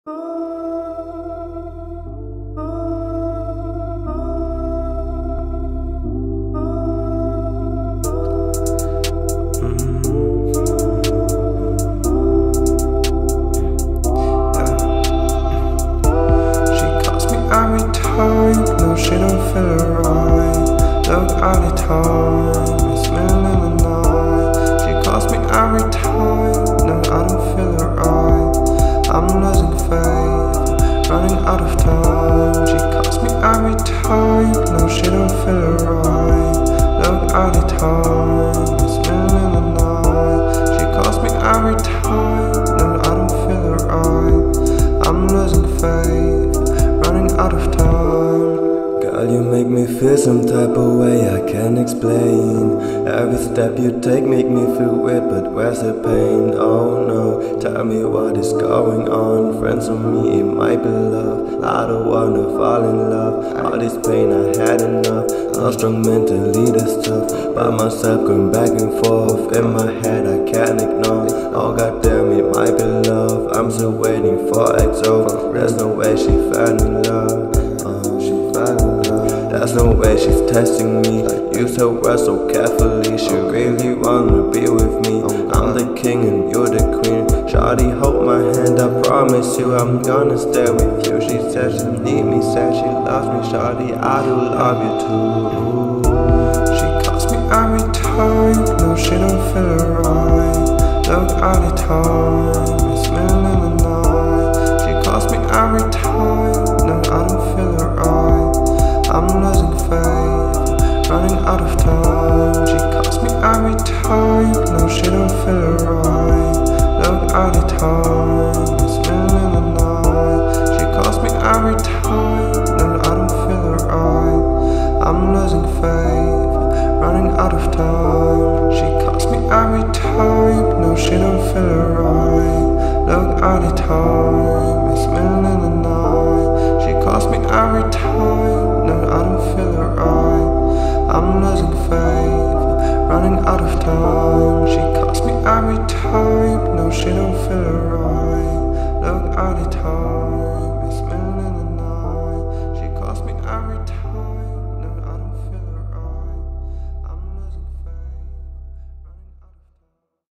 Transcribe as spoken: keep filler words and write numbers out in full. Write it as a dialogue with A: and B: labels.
A: No, she don't feel it right. Look all the time, it's middle in the night. She calls me every time. No, I don't feel it right. I'm losing faith, running out of time. She calls me every time. No, she don't feel it right. Look all the time, it's middle in the night. She calls me every time. No, I don't feel it right. I'm losing faith, running out of time.
B: Girl, you make me feel some type of way I can't explain. Every step you take make me feel weird, but where's the pain? Oh no, tell me what is going on. Friends on me, it might be love. I don't wanna fall in love. All this pain, I had enough. Not strong mentally, this tough. By myself, going back and forth. In my head, I can't ignore. Oh goddamn, it might be love. I'm still waiting for X O. There's no way she fell in love. Uh, she fell in love. There's no way she's testing me. Use her words so carefully. She really wanna be with me. I'm the king and you're the queen. Shawty, hold my hand, I promise you I'm gonna stay with you. She said she need me, said she loves me. Shawty, I do love you too.
A: She calls me every time. No, she don't feel it right. Look all the time, it's middle in the night. She calls me every time. No, I don't feel it right. I'm losing faith, running out of time. She calls me every time. No, she don't feel it right. Look all the time, it's middle in the night. She calls me every time. No, I don't feel it right. I'm losing faith, running out of time. She calls me every time. No, she don't feel it right. Look all the time, it's middle in the night. She calls me every time. No, I don't feel it right. I'm losing faith, running out of time. She calls me every time. No, she don't feel it right. Look all the time.